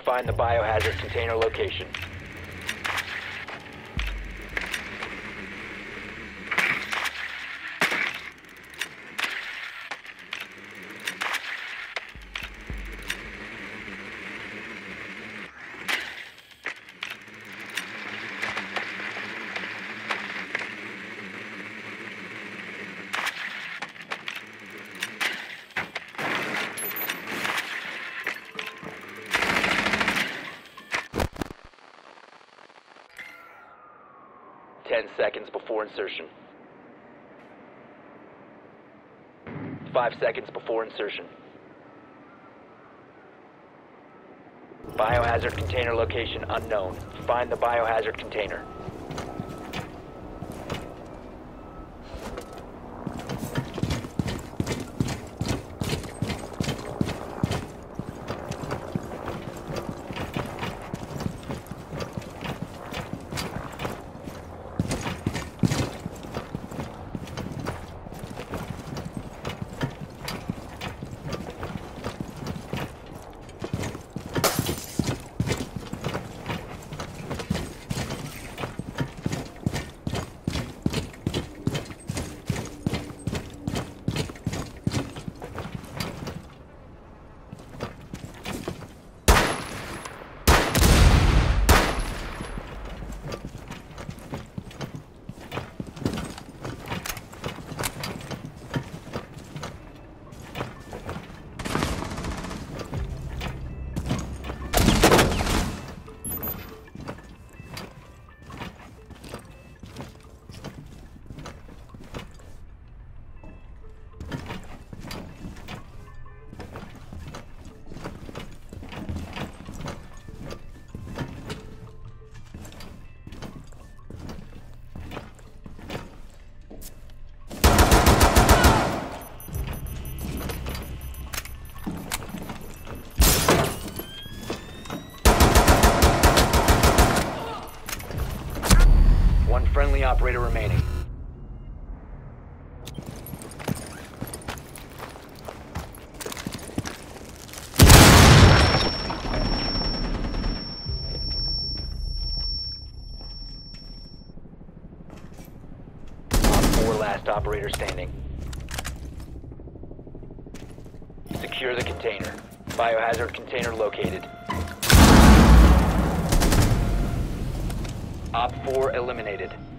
Find the biohazard container location. Seconds before insertion. 5 seconds before insertion. Biohazard container location unknown. Find the biohazard container. Friendly operator remaining. Op 4 last operator standing. Secure the container. Biohazard container located. Op 4 eliminated.